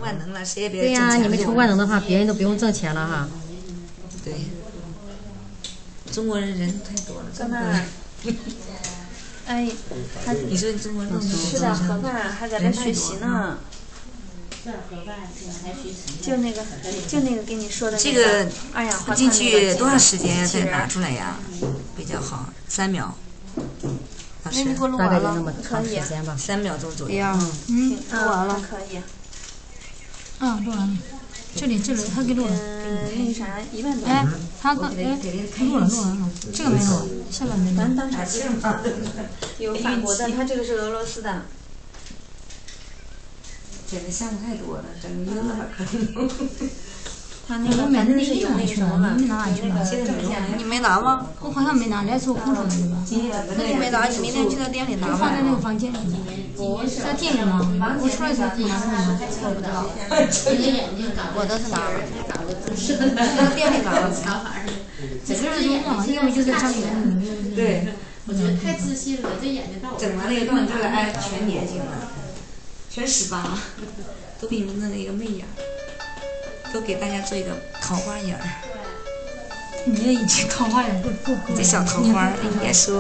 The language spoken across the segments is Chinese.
万能了，谁也别对呀，你们成万能的话，别人都不用挣钱了哈。 对，中国人太多了，中国人。 哎， 你说中国人吃点盒饭，还在这学习呢。就那个给你说的这个二氧化碳进去多长时间才拿出来呀？比较好，3秒。 那你给我录大概完了， 就那么长时间吧 ，3秒钟左右。 录完了，可以。 录完了。这里他给录了。 那个啥，1万多。 哎，他录了哈，这个没录，下边没录。 咱当啥去？有法国的，他这个是俄罗斯的。 整个项目太多了，整个1个那么坑。 他那个反正是有那个什么嘛， 你拿哪去了？ 你没拿吗？ 我好像没拿，来时候空手的吧。 那你没拿，你明天去他店里拿吧。 放在那个房间里。在店里吗？我出来的时候自己拿的吗？我不知道。 我都是拿了，在店里拿了。 这个就忘，因为就在家里。 对。 我觉得太自信了，这眼睛到我。 整完那个洞，这个哎，全粘性了，全18，都给你们弄了一个媚眼，都给大家做一个桃花眼儿。 你这一句桃花眼不。 这小桃花，应该说。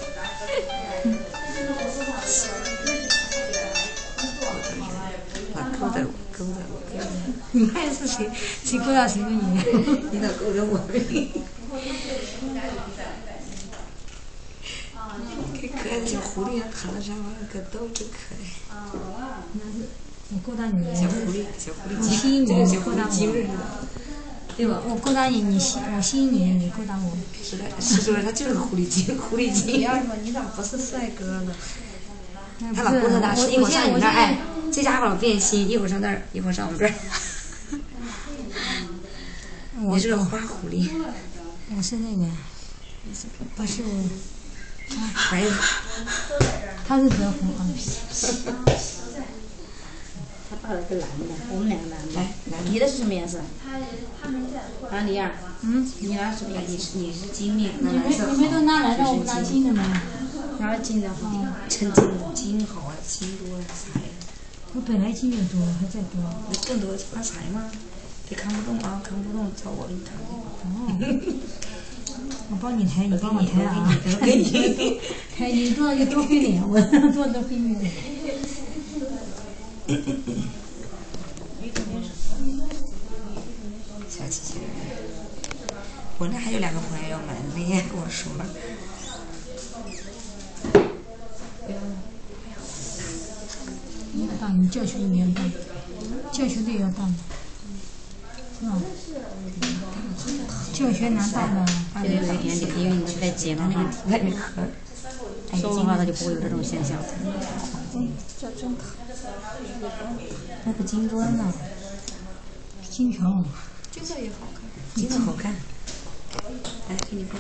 勾搭我。 你看是谁勾搭谁呢？ 你咋勾搭我？可爱的小狐狸躺在上面，可逗，真可爱。 我勾搭你。 小狐狸精，这个小狐狸精似的，对吧？ 我勾搭你，我吸引你，你勾搭我。 是的，是说他就是个狐狸精，狐狸精。 你要说你咋不是帅哥呢？ 他老勾搭大师，一会儿上你那儿，哎，这家伙老变心，一会儿上那儿，一会儿上我们这儿。你是个花狐狸。 我是那个，我是。 白的。 他是德宏啊。 他爸的是蓝的，我们两个蓝的。 来， 你的是什么颜色？啊，你呀？你拿什么颜色？ 你是金面，那你们都拿来的，我不拿金的吗？ 拿了金的好。 真金的，金好啊，金多财。 我本来金就多，还再多。 你更多发财吗？别扛不动啊，扛不动找我给你扛。 我帮你抬，你帮我抬啊！ 给你， 抬你多费脸，我多费脸。 小机器人，我那还有2个朋友要买，那天跟我说。 你教学也要大，教学的也要大，是吧？教学难大的。 这个有一点点，因为你太紧了哈。 那个壳， 收的话它就不会有这种现象。 这真可。 那个金砖呢？ 金条。 金条也好看。 金条好看。来，给你看。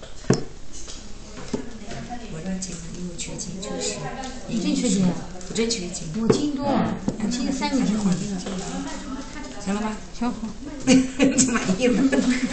我这金因为我缺金，确实。 你真缺金？ 我真缺金。 我金多，我金3个金。 行了吧？ 行好。 就满意了。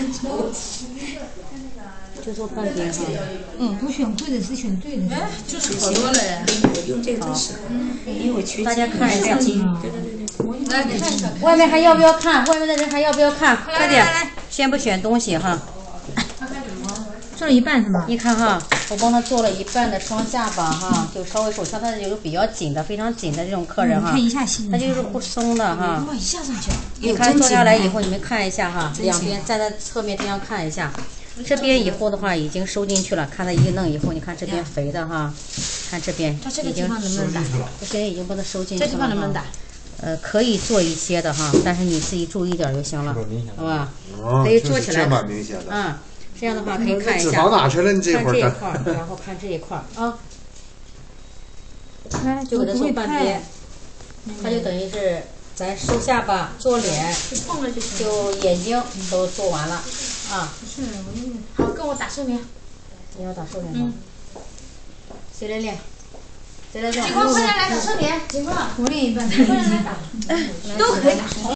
就做半边哈。 我选贵的是选对的。 哎，就是好多了。 用这个是，因为我缺金。 大家看一下金。 对。 来，你看一下。 外面还要不要看？外面的人还要不要看？快点，先不选东西哈。 做了一半是吗？ 你看哈，我帮他做了一半的双下巴哈，就稍微手像他有个比较紧的、非常紧的这种客人哈， 看一下细， 他就是不松的哈。 哇，一下上去了。 你看坐下来以后，你们看一下哈，两边站在侧面这样看一下，这边以后的话已经收进去了，看他一弄以后，你看这边肥的哈，看这边已经能不能打？ 这现在已经把它收进去了。 这地方能不能打？ 可以做一些的哈，但是你自己注意点就行了，好吧？ 可以做起来。 蛮明显的。 这样的话可以看一下， 脂肪哪去了？你看这一块儿，然后看这一块儿啊，就给它做半边，它就等于是咱收下巴、做脸，就眼睛都做完了啊。好，跟我打瘦脸，你要打瘦脸吗？谁来练？谁来练？ 快点来打瘦脸，我练一半，快点来打，都可以打。